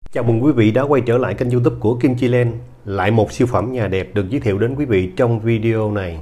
Chào mừng quý vị đã quay trở lại kênh YouTube của Kim Chi Land. Lại một siêu phẩm nhà đẹp được giới thiệu đến quý vị trong video này.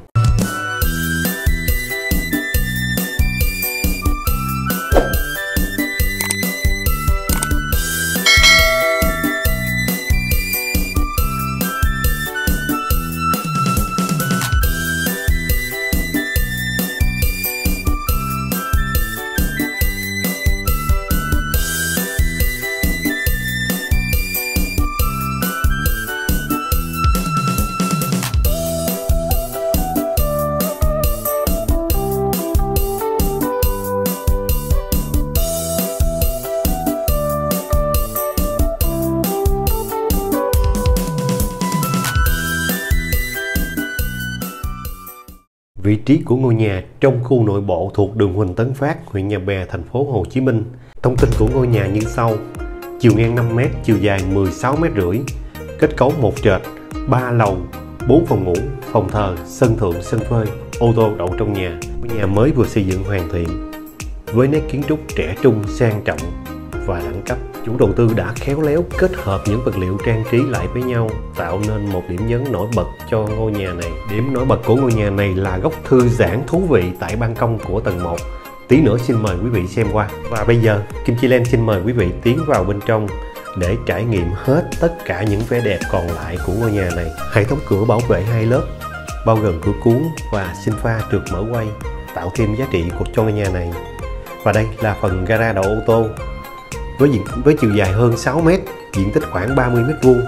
Vị trí của ngôi nhà trong khu nội bộ thuộc đường Huỳnh Tấn Phát, huyện Nhà Bè, thành phố Hồ Chí Minh. Thông tin của ngôi nhà như sau: chiều ngang 5m, chiều dài 16,5 m, kết cấu một trệt, 3 lầu, 4 phòng ngủ, phòng thờ, sân thượng, sân phơi, ô tô đậu trong nhà. Ngôi nhà mới vừa xây dựng hoàn thiện với nét kiến trúc trẻ trung, sang trọng và đẳng cấp. Chủ đầu tư đã khéo léo kết hợp những vật liệu trang trí lại với nhau, tạo nên một điểm nhấn nổi bật cho ngôi nhà này. Điểm nổi bật của ngôi nhà này là góc thư giãn thú vị tại ban công của tầng 1. Tí nữa xin mời quý vị xem qua. Và bây giờ Kim Chi Land xin mời quý vị tiến vào bên trong để trải nghiệm hết tất cả những vẻ đẹp còn lại của ngôi nhà này. Hệ thống cửa bảo vệ 2 lớp, bao gồm cửa cuốn và sinh pha trượt mở quay, tạo thêm giá trị cho ngôi nhà này. Và đây là phần gara đậu ô tô với chiều dài hơn 6 m, diện tích khoảng 30 m².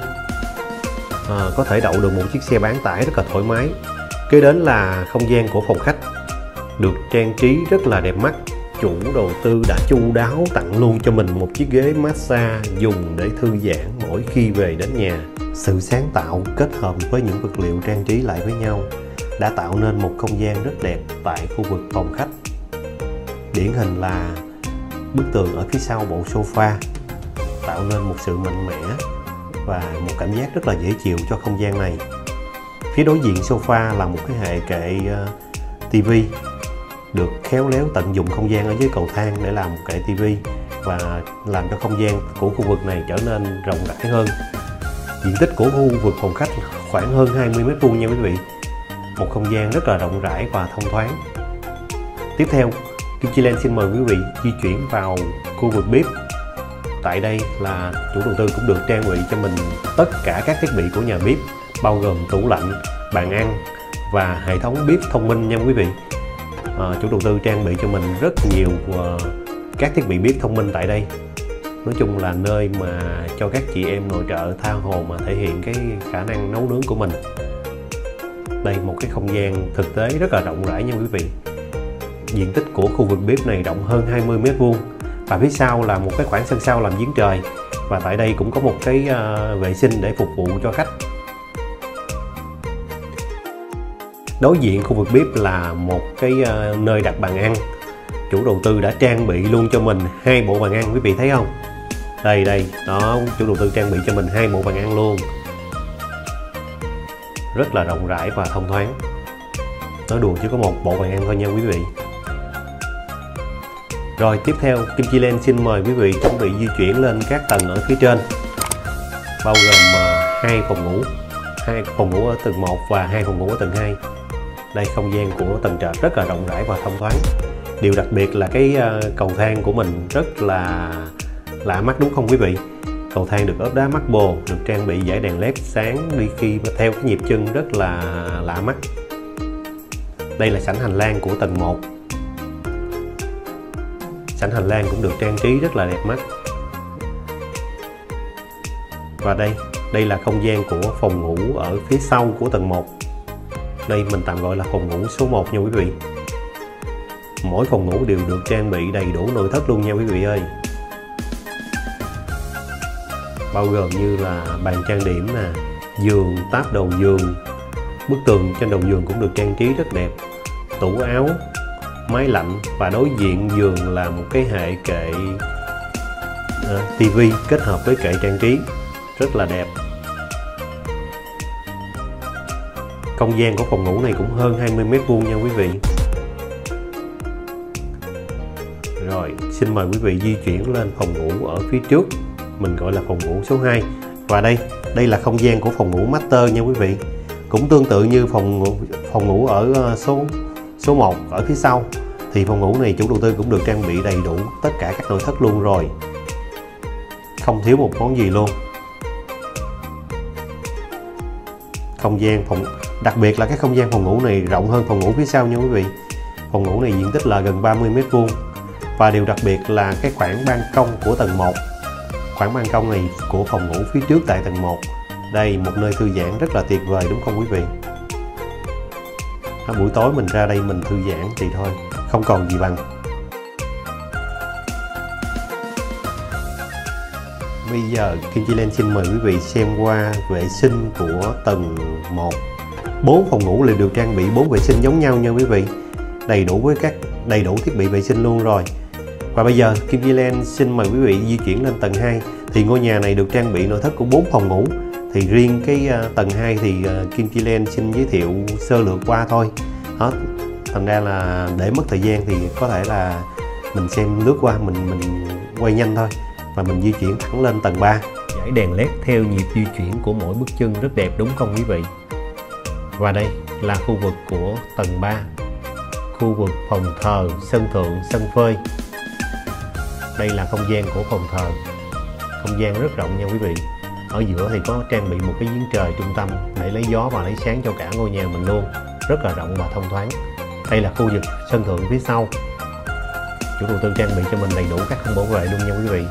Có thể đậu được một chiếc xe bán tải rất là thoải mái. Kế đến là không gian của phòng khách, được trang trí rất là đẹp mắt. Chủ đầu tư đã chu đáo tặng luôn cho mình một chiếc ghế massage dùng để thư giãn mỗi khi về đến nhà. Sự sáng tạo kết hợp với những vật liệu trang trí lại với nhau đã tạo nên một không gian rất đẹp tại khu vực phòng khách. Điển hình là bức tường ở phía sau bộ sofa tạo nên một sự mạnh mẽ và một cảm giác rất là dễ chịu cho không gian này. Phía đối diện sofa là một cái hệ kệ tivi, được khéo léo tận dụng không gian ở dưới cầu thang để làm một kệ tivi và làm cho không gian của khu vực này trở nên rộng rãi hơn. Diện tích của khu vực phòng khách khoảng hơn 20 m² nha quý vị. Một không gian rất là rộng rãi và thông thoáng. Tiếp theo, Kim Chi Land xin mời quý vị di chuyển vào khu vực bếp. Tại đây là chủ đầu tư cũng được trang bị cho mình tất cả các thiết bị của nhà bếp, bao gồm tủ lạnh, bàn ăn và hệ thống bếp thông minh nha quý vị. Chủ đầu tư trang bị cho mình rất nhiều các thiết bị bếp thông minh tại đây. Nói chung là nơi mà cho các chị em nội trợ tha hồ mà thể hiện cái khả năng nấu nướng của mình. Đây một cái không gian thực tế rất là rộng rãi nha quý vị. Diện tích của khu vực bếp này rộng hơn 20 m², và phía sau là một cái khoảng sân sau làm giếng trời, và tại đây cũng có một cái vệ sinh để phục vụ cho khách. Đối diện khu vực bếp là một cái nơi đặt bàn ăn. Chủ đầu tư đã trang bị luôn cho mình 2 bộ bàn ăn, quý vị thấy không? Đây đó, chủ đầu tư trang bị cho mình 2 bộ bàn ăn luôn, rất là rộng rãi và thông thoáng. Nói đùa chứ có một bộ bàn ăn thôi nha quý vị. Rồi tiếp theo, Kim Chi Land xin mời quý vị chuẩn bị di chuyển lên các tầng ở phía trên, bao gồm 2 phòng ngủ ở tầng 1 và 2 phòng ngủ ở tầng 2. Đây không gian của tầng trệt rất là rộng rãi và thông thoáng. Điều đặc biệt là cái cầu thang của mình rất là lạ mắt đúng không quý vị? Cầu thang được ốp đá marble, được trang bị dải đèn led sáng đi khi mà theo cái nhịp chân rất là lạ mắt. Đây là sảnh hành lang của tầng 1. Sảnh hành lang cũng được trang trí rất là đẹp mắt. Và đây là không gian của phòng ngủ ở phía sau của tầng 1. Đây mình tạm gọi là phòng ngủ số 1 nha quý vị. Mỗi phòng ngủ đều được trang bị đầy đủ nội thất luôn nha quý vị ơi. Bao gồm như là bàn trang điểm nè, giường, táp đầu giường. Bức tường trên đầu giường cũng được trang trí rất đẹp. Tủ áo, máy lạnh, và đối diện giường là một cái hệ kệ tivi kết hợp với kệ trang trí rất là đẹp. Không gian của phòng ngủ này cũng hơn 20 m² nha quý vị. Rồi, xin mời quý vị di chuyển lên phòng ngủ ở phía trước. mình gọi là phòng ngủ số 2. Và đây là không gian của phòng ngủ master nha quý vị. Cũng tương tự như phòng ngủ ở số 1 ở phía sau. Thì phòng ngủ này chủ đầu tư cũng được trang bị đầy đủ tất cả các nội thất luôn rồi, không thiếu một món gì luôn. Đặc biệt là cái không gian phòng ngủ này rộng hơn phòng ngủ phía sau nha quý vị. Phòng ngủ này diện tích là gần 30 m². Và điều đặc biệt là cái khoảng ban công của tầng 1. Khoảng ban công này của phòng ngủ phía trước tại tầng 1. Đây, một nơi thư giãn rất là tuyệt vời đúng không quý vị? Buổi tối mình ra đây mình thư giãn thì thôi, không còn gì bằng. Bây giờ Kim Chi Land xin mời quý vị xem qua vệ sinh của tầng 1. 4 phòng ngủ đều được trang bị 4 vệ sinh giống nhau nha quý vị. Đầy đủ thiết bị vệ sinh luôn rồi. Và bây giờ Kim Chi Land xin mời quý vị di chuyển lên tầng 2. Thì ngôi nhà này được trang bị nội thất của 4 phòng ngủ. Thì riêng cái tầng 2 thì Kim Chi Land xin giới thiệu sơ lược qua thôi. Hết. Thành ra là để mất thời gian thì có thể là mình xem lướt qua, mình quay nhanh thôi. Và mình di chuyển thẳng lên tầng 3. Dãy đèn led theo nhịp di chuyển của mỗi bước chân rất đẹp đúng không quý vị? Và đây là khu vực của tầng 3. Khu vực phòng thờ, sân thượng, sân phơi. Đây là không gian của phòng thờ. Không gian rất rộng nha quý vị. Ở giữa thì có trang bị một cái giếng trời trung tâm để lấy gió và lấy sáng cho cả ngôi nhà mình luôn. Rất là rộng và thông thoáng. Đây là khu vực sân thượng phía sau. Chủ đầu tư trang bị cho mình đầy đủ các khung bảo vệ luôn nha quý vị.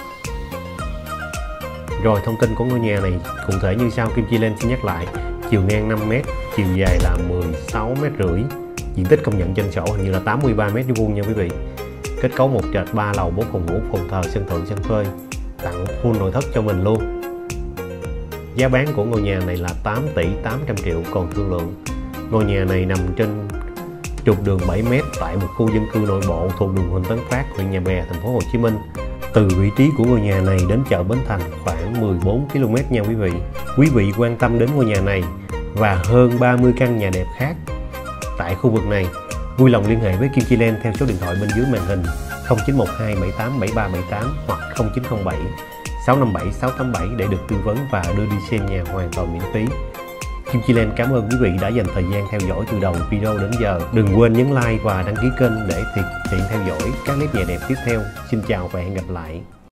Rồi thông tin của ngôi nhà này cụ thể như sau, Kim Chi Land xin nhắc lại. Chiều ngang 5 m, chiều dài là 16,5 m. Diện tích công nhận trên sổ hình như là 83 m² nha quý vị. Kết cấu 1 trệt 3 lầu 4 phòng ngủ, phòng thờ, sân thượng, sân phơi. Tặng full nội thất cho mình luôn. Giá bán của ngôi nhà này là 8 tỷ 800 triệu còn thương lượng. Ngôi nhà này nằm trên trục đường 7 m tại một khu dân cư nội bộ thuộc đường Huỳnh Tấn Phát, huyện Nhà Bè, thành phố Hồ Chí Minh. Từ vị trí của ngôi nhà này đến chợ Bến Thành khoảng 14 km nha quý vị. Quý vị quan tâm đến ngôi nhà này và hơn 30 căn nhà đẹp khác tại khu vực này, vui lòng liên hệ với Kim Chi Land theo số điện thoại bên dưới màn hình 0912 78 7378 hoặc 0907 657 687 để được tư vấn và đưa đi xem nhà hoàn toàn miễn phí. Kim Chi Land cảm ơn quý vị đã dành thời gian theo dõi từ đầu video đến giờ. Đừng quên nhấn like và đăng ký kênh để tiện theo dõi các clip nhà đẹp tiếp theo. Xin chào và hẹn gặp lại.